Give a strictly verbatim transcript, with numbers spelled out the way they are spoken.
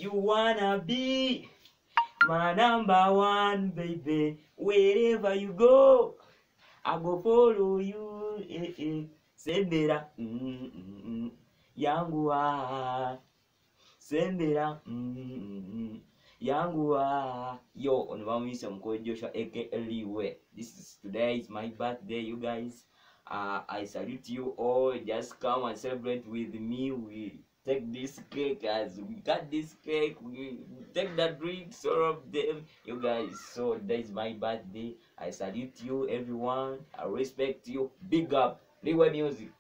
You wanna be my number one, baby. Wherever you go, I go follow you. Eh, eh. Sembera, mm, mm, mm. Yangu ah. Sembera, mm, mm, mm. Yangu ah. Yo, on Misa Mko Joshua, aka Liwe. This is today is my birthday, you guys. Uh, I salute you all. Just come and celebrate with me. We take this cake as we cut this cake. We take the drinks, all of them, you guys. So that is my birthday. I salute you, everyone. I respect you. Big up, Liwe Music.